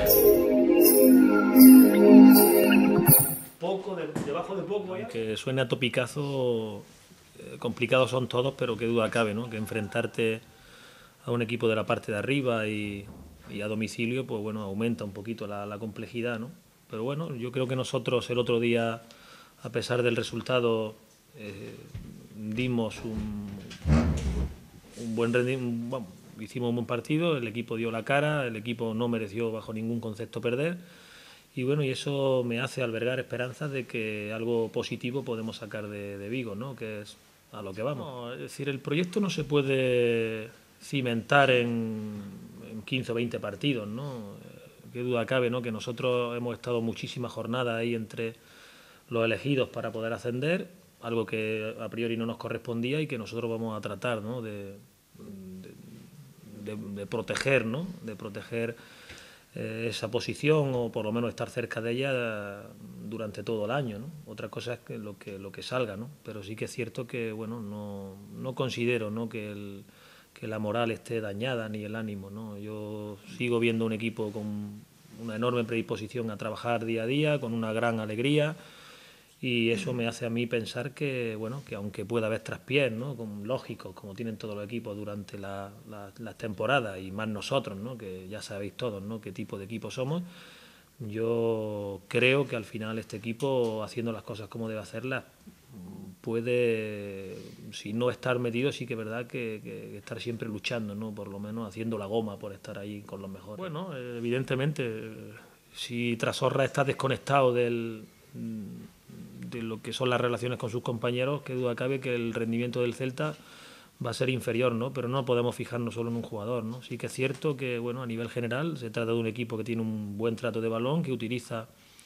Debajo de poco. Que suene a topicazo, complicados son todos, pero qué duda cabe, ¿no? Que enfrentarte a un equipo de la parte de arriba y a domicilio, pues bueno, aumenta un poquito la complejidad, ¿no? Pero bueno, yo creo que nosotros el otro día, a pesar del resultado, dimos un buen rendimiento, bueno, hicimos un buen partido, el equipo dio la cara, el equipo no mereció bajo ningún concepto perder. Y bueno, y eso me hace albergar esperanzas de que algo positivo podemos sacar de Vigo, ¿no? Que es a lo que vamos. No, es decir, el proyecto no se puede cimentar en 15 o 20 partidos, ¿no? Qué duda cabe, ¿no? Que nosotros hemos estado muchísimas jornadas ahí entre los elegidos para poder ascender, algo que a priori no nos correspondía y que nosotros vamos a tratar, ¿no? de proteger, ¿no? De proteger esa posición, o por lo menos estar cerca de ella durante todo el año, ¿no? Otra cosa es que lo que salga, ¿no? Pero sí que es cierto que bueno, no considero, ¿no? que la moral esté dañada ni el ánimo, ¿no? Yo sigo viendo un equipo con una enorme predisposición a trabajar día a día, con una gran alegría, y eso me hace a mí pensar que bueno, que aunque pueda haber traspiés, ¿no? Lógicos, como tienen todos los equipos durante las temporadas, y más nosotros, ¿no? Que ya sabéis todos, ¿no? Qué tipo de equipo somos. Yo creo que al final este equipo, haciendo las cosas como debe hacerlas, puede, si no estar metido, sí que es verdad que estar siempre luchando, ¿no? Por lo menos haciendo la goma por estar ahí con los mejores. Bueno, evidentemente, si Trasorra está desconectado de lo que son las relaciones con sus compañeros, qué duda cabe que el rendimiento del Celta va a ser inferior, ¿no? Pero no podemos fijarnos solo en un jugador, ¿no? Sí que es cierto que, bueno, a nivel general se trata de un equipo que tiene un buen trato de balón, que utiliza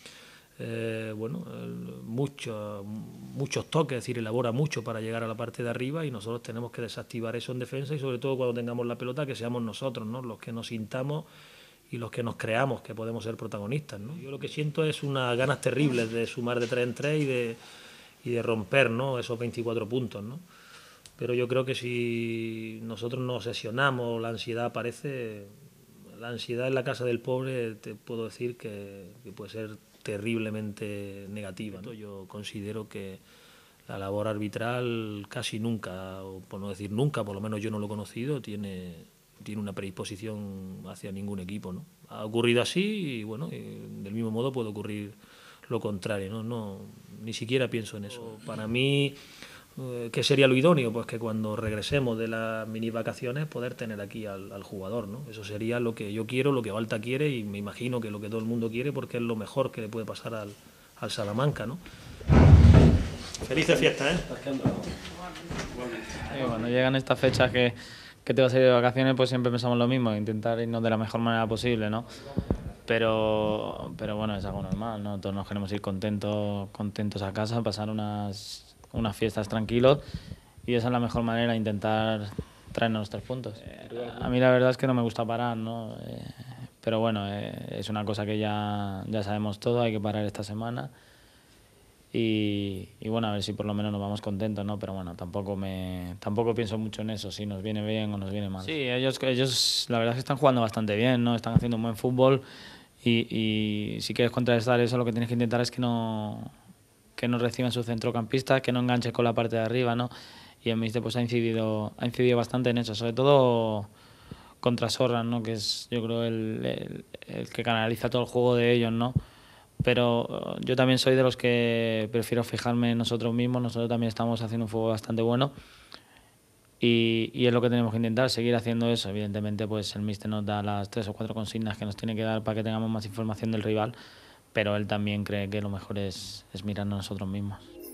muchos toques, es decir, elabora mucho para llegar a la parte de arriba, y nosotros tenemos que desactivar eso en defensa, y sobre todo cuando tengamos la pelota, que seamos nosotros, ¿no? Los que nos sintamos y los que nos creamos que podemos ser protagonistas, ¿no? Yo lo que siento es unas ganas terribles de sumar de 3 en 3 y de romper, ¿no? Esos 24 puntos, ¿no? Pero yo creo que si nosotros nos obsesionamos, la ansiedad aparece. La ansiedad en la casa del pobre, te puedo decir que puede ser terriblemente negativa, ¿no? Yo considero que la labor arbitral casi nunca, o por no decir nunca, por lo menos yo no lo he conocido, tiene una predisposición hacia ningún equipo, ¿no? Ha ocurrido así y bueno, del mismo modo puede ocurrir lo contrario, ¿no? Ni siquiera pienso en eso. Para mí, ¿qué sería lo idóneo? Pues que cuando regresemos de las mini vacaciones poder tener aquí al jugador, ¿no? Eso sería lo que yo quiero, lo que Balta quiere, y me imagino que lo que todo el mundo quiere, porque es lo mejor que le puede pasar al Salamanca, ¿no? Felices fiestas, ¿eh? Cuando llegan estas fechas que te vas a ir de vacaciones, pues siempre pensamos lo mismo, intentar irnos de la mejor manera posible, ¿no? Pero bueno, es algo normal, ¿no? Todos nos queremos ir contentos a casa, pasar unas fiestas tranquilos, y esa es la mejor manera, intentar traernos los 3 puntos. A mí la verdad es que no me gusta parar, ¿no? Pero bueno, es una cosa que ya sabemos todo, hay que parar esta semana. Y bueno, a ver si por lo menos nos vamos contentos, ¿no? Pero bueno, tampoco pienso mucho en eso, si nos viene bien o nos viene mal. Sí, ellos la verdad es que están jugando bastante bien, ¿no? Están haciendo un buen fútbol, y si quieres contrarrestar eso, lo que tienes que intentar es que no reciban sus centrocampistas, que no enganche con la parte de arriba, ¿no? Y el míster pues ha incidido bastante en eso, sobre todo contra Sorra, ¿no? Que es, yo creo, el que canaliza todo el juego de ellos, ¿no? Pero yo también soy de los que prefiero fijarme en nosotros mismos. Nosotros también estamos haciendo un fútbol bastante bueno, y es lo que tenemos que intentar, seguir haciendo eso. Evidentemente pues el míster nos da las 3 o 4 consignas que nos tiene que dar para que tengamos más información del rival, pero él también cree que lo mejor es mirarnos a nosotros mismos.